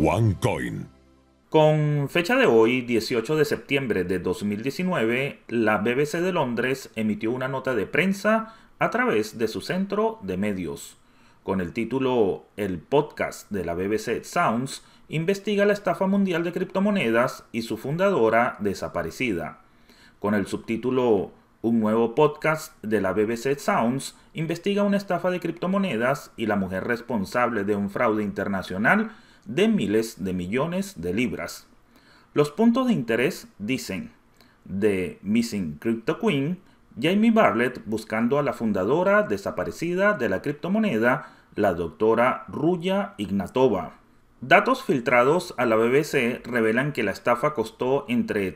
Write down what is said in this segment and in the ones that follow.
OneCoin. Con fecha de hoy, 18 de septiembre de 2019, la BBC de Londres emitió una nota de prensa a través de su centro de medios, con el título "El podcast de la BBC Sounds investiga la estafa mundial de criptomonedas y su fundadora desaparecida", con el subtítulo "Un nuevo podcast de la BBC Sounds investiga una estafa de criptomonedas y la mujer responsable de un fraude internacional de miles de millones de libras". Los puntos de interés dicen: The Missing Crypto Queen, Jamie Bartlett buscando a la fundadora desaparecida de la criptomoneda, la doctora Ruya Ignatova. Datos filtrados a la BBC revelan que la estafa costó entre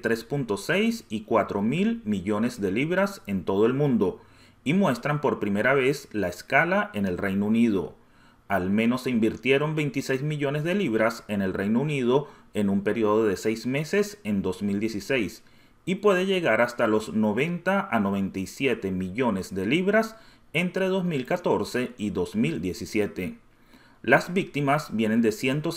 3.6 y 4.000 millones de libras en todo el mundo y muestran por primera vez la escala en el Reino Unido. Al menos se invirtieron 26 millones de libras en el Reino Unido en un periodo de 6 meses en 2016 y puede llegar hasta los 90 a 97 millones de libras entre 2014 y 2017. Las víctimas vienen de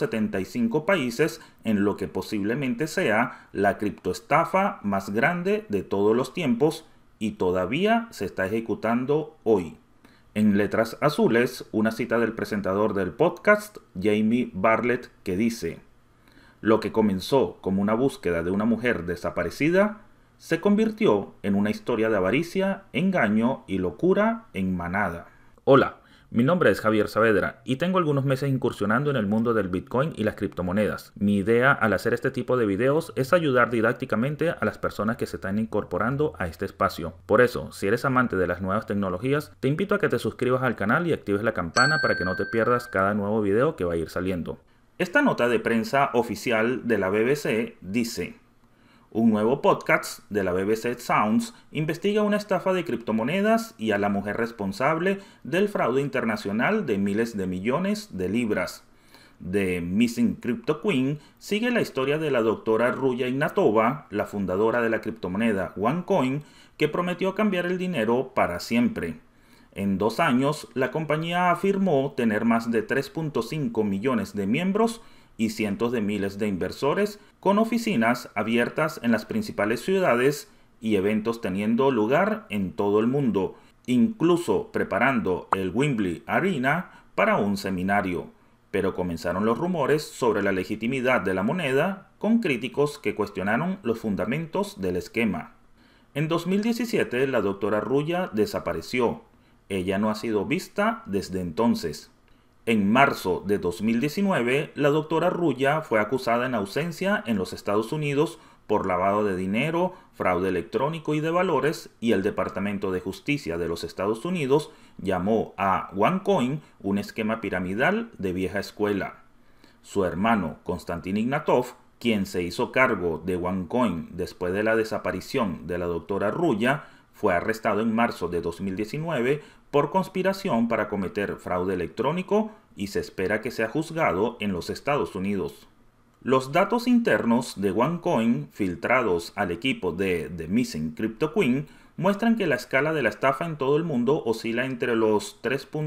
175 países en lo que posiblemente sea la criptoestafa más grande de todos los tiempos y todavía se está ejecutando hoy. En letras azules, una cita del presentador del podcast, Jamie Bartlett, que dice: "Lo que comenzó como una búsqueda de una mujer desaparecida se convirtió en una historia de avaricia, engaño y locura en manada". Hola, mi nombre es Javier Saavedra y tengo algunos meses incursionando en el mundo del Bitcoin y las criptomonedas. Mi idea al hacer este tipo de videos es ayudar didácticamente a las personas que se están incorporando a este espacio. Por eso, si eres amante de las nuevas tecnologías, te invito a que te suscribas al canal y actives la campana para que no te pierdas cada nuevo video que va a ir saliendo. Esta nota de prensa oficial de la BBC dice: "Un nuevo podcast de la BBC Sounds investiga una estafa de criptomonedas y a la mujer responsable del fraude internacional de miles de millones de libras". The Missing Crypto Queen sigue la historia de la doctora Ruya Ignatova, la fundadora de la criptomoneda OneCoin, que prometió cambiar el dinero para siempre. En 2 años, la compañía afirmó tener más de 3.5 millones de miembros y cientos de miles de inversores, con oficinas abiertas en las principales ciudades y eventos teniendo lugar en todo el mundo, incluso preparando el Wembley Arena para un seminario. Pero comenzaron los rumores sobre la legitimidad de la moneda, con críticos que cuestionaron los fundamentos del esquema. En 2017, la doctora Ruya desapareció. Ella no ha sido vista desde entonces. En marzo de 2019, la doctora Ruya fue acusada en ausencia en los Estados Unidos por lavado de dinero, fraude electrónico y de valores, y el Departamento de Justicia de los Estados Unidos llamó a OneCoin un esquema piramidal de vieja escuela. Su hermano, Konstantin Ignatov, quien se hizo cargo de OneCoin después de la desaparición de la doctora Ruya, fue arrestado en marzo de 2019 por conspiración para cometer fraude electrónico y se espera que sea juzgado en los Estados Unidos. Los datos internos de OneCoin filtrados al equipo de The Missing Crypto Queen muestran que la escala de la estafa en todo el mundo oscila entre los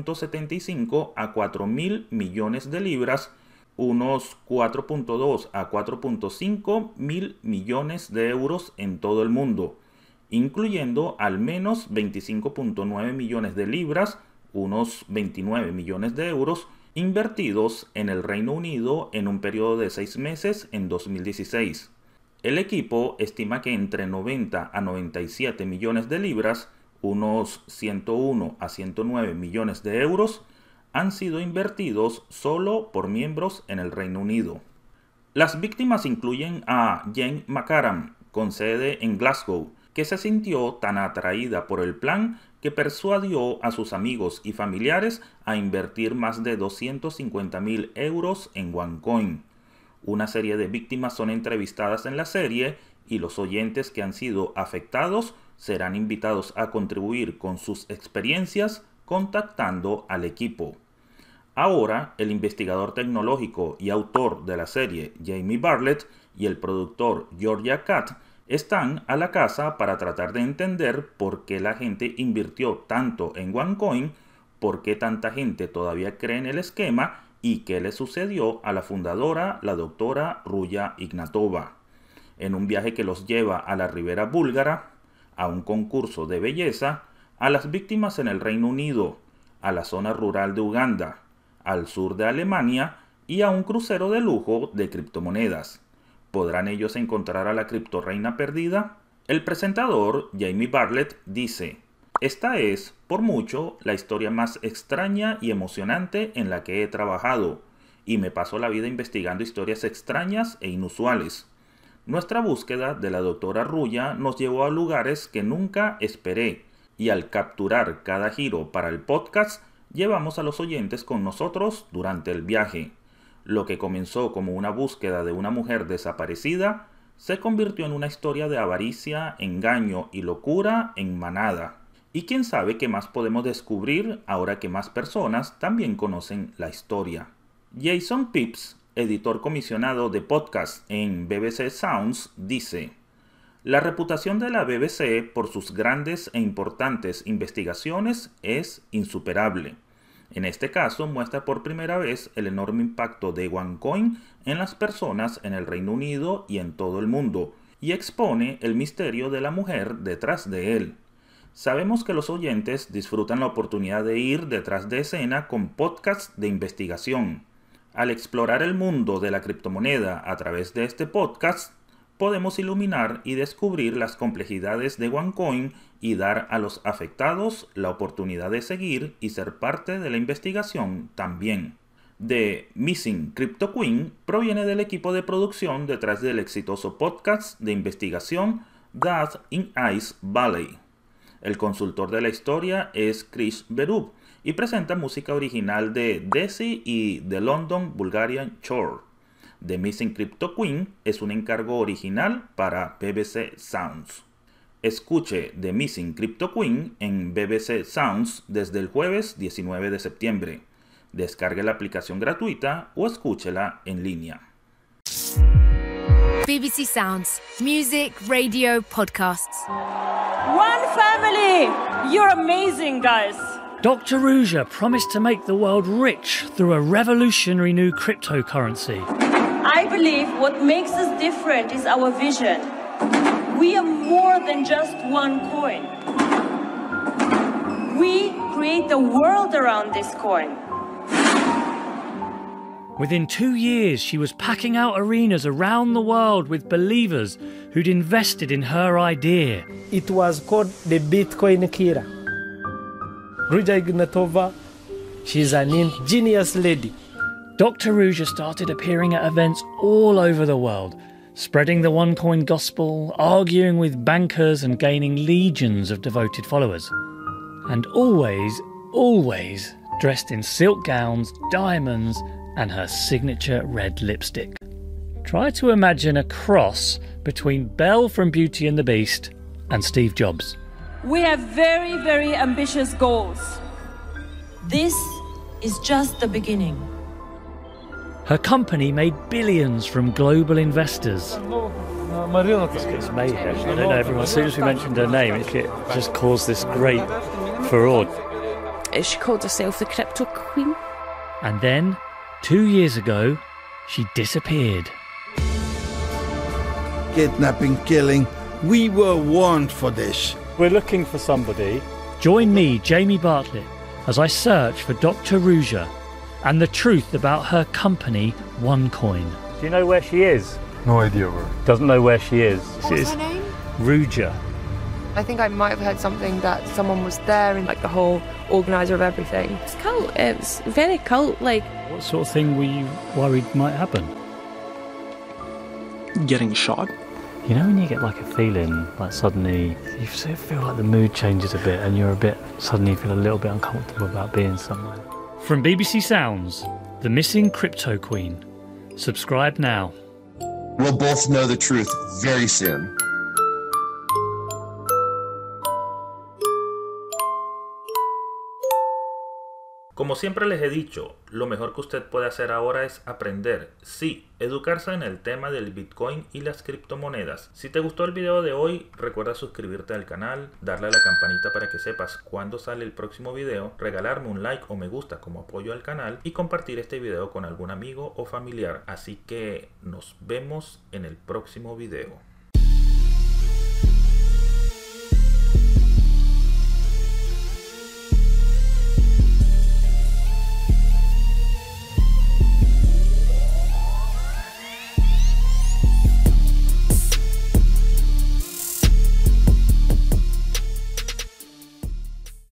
3.75 a 4.000 millones de libras, unos 4.2 a 4.5 mil millones de euros en todo el mundo, incluyendo al menos 25.9 millones de libras, unos 29 millones de euros, invertidos en el Reino Unido en un periodo de 6 meses en 2016. El equipo estima que entre 90 a 97 millones de libras, unos 101 a 109 millones de euros, han sido invertidos solo por miembros en el Reino Unido. Las víctimas incluyen a Jane McCaram, con sede en Glasgow, que se sintió tan atraída por el plan que persuadió a sus amigos y familiares a invertir más de 250.000 euros en OneCoin. Una serie de víctimas son entrevistadas en la serie y los oyentes que han sido afectados serán invitados a contribuir con sus experiencias contactando al equipo. Ahora, el investigador tecnológico y autor de la serie, Jamie Bartlett, y el productor Georgia Catt están a la casa para tratar de entender por qué la gente invirtió tanto en OneCoin, por qué tanta gente todavía cree en el esquema y qué le sucedió a la fundadora, la doctora Ruya Ignatova, en un viaje que los lleva a la Ribera búlgara, a un concurso de belleza, a las víctimas en el Reino Unido, a la zona rural de Uganda, al sur de Alemania y a un crucero de lujo de criptomonedas. ¿Podrán ellos encontrar a la criptorreina perdida? El presentador, Jamie Bartlett, dice: esta es, por mucho, la historia más extraña y emocionante en la que he trabajado, y me paso la vida investigando historias extrañas e inusuales. Nuestra búsqueda de la doctora Ruya nos llevó a lugares que nunca esperé, y al capturar cada giro para el podcast, llevamos a los oyentes con nosotros durante el viaje. Lo que comenzó como una búsqueda de una mujer desaparecida, se convirtió en una historia de avaricia, engaño y locura en manada. Y quién sabe qué más podemos descubrir ahora que más personas también conocen la historia. Jason Phipps, editor comisionado de podcast en BBC Sounds, dice: la reputación de la BBC por sus grandes e importantes investigaciones es insuperable. En este caso muestra por primera vez el enorme impacto de OneCoin en las personas en el Reino Unido y en todo el mundo, y expone el misterio de la mujer detrás de él. Sabemos que los oyentes disfrutan la oportunidad de ir detrás de escena con podcasts de investigación. Al explorar el mundo de la criptomoneda a través de este podcast, podemos iluminar y descubrir las complejidades de OneCoin y dar a los afectados la oportunidad de seguir y ser parte de la investigación también. The Missing Crypto Queen proviene del equipo de producción detrás del exitoso podcast de investigación Death in Ice Valley. El consultor de la historia es Chris Berube y presenta música original de Desi y The London Bulgarian Shore. The Missing Crypto Queen es un encargo original para BBC Sounds. Escuche The Missing Crypto Queen en BBC Sounds desde el jueves 19 de septiembre. Descargue la aplicación gratuita o escúchela en línea. BBC Sounds. Music, radio, podcasts. One family! You're amazing, guys! Dr. Ruja promised to make the world rich through a revolutionary new cryptocurrency. I believe what makes us different is our vision. We are more than just one coin. We create the world around this coin. Within 2 years, she was packing out arenas around the world with believers who'd invested in her idea. It was called the Bitcoin Kira. Ruja Ignatova, she's an ingenious lady. Dr. Ruja started appearing at events all over the world, spreading the OneCoin gospel, arguing with bankers and gaining legions of devoted followers. And always dressed in silk gowns, diamonds, and her signature red lipstick. Try to imagine a cross between Belle from Beauty and the Beast and Steve Jobs. We have very, very ambitious goals. This is just the beginning. Her company made billions from global investors. It's mayhem. I don't know, everyone, as soon as we mentioned her name, it just caused this great furore. She called herself the Crypto Queen. And then, 2 years ago, she disappeared. Kidnapping, killing. We were warned for this. We're looking for somebody. Join me, Jamie Bartlett, as I search for Dr. Ruja and the truth about her company, OneCoin. Do you know where she is? No idea where. Doesn't know where she is. What's her name? Ruja. I think I might have heard something that someone was there and like the whole organiser of everything. It's cult. It was very cult-like. What sort of thing were you worried might happen? Getting shot. You know when you get like a feeling, like suddenly you sort of feel like the mood changes a bit and you're suddenly feel a little bit uncomfortable about being somewhere. From BBC Sounds, The Missing Crypto Queen. Subscribe now. We'll both know the truth very soon. Como siempre les he dicho, lo mejor que usted puede hacer ahora es aprender, sí, educarse en el tema del Bitcoin y las criptomonedas. Si te gustó el video de hoy, recuerda suscribirte al canal, darle a la campanita para que sepas cuándo sale el próximo video, regalarme un like o me gusta como apoyo al canal y compartir este video con algún amigo o familiar. Así que nos vemos en el próximo video.